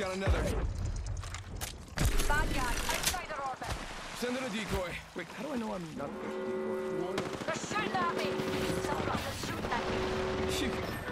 down another. Bad guy, outside their orbit. Send in a decoy. Wait, how do I know I'm not a decoy? They're shooting at me! Some of us are shooting at me. Phew.